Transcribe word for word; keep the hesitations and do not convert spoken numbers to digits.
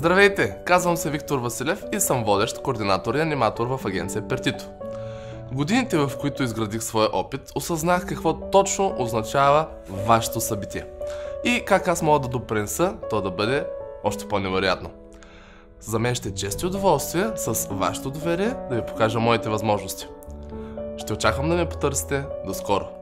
Здравейте! Казвам се Виктор Василев и съм водещ, координатор и аниматор в агенция Пертито. Годините, в които изградих своя опит, осъзнах какво точно означава вашето събитие и как аз мога да допринеса то да бъде още по-невероятно. За мен ще е чест и удоволствие с вашето доверие да ви покажа моите възможности. Ще очаквам да ме потърсите. До скоро!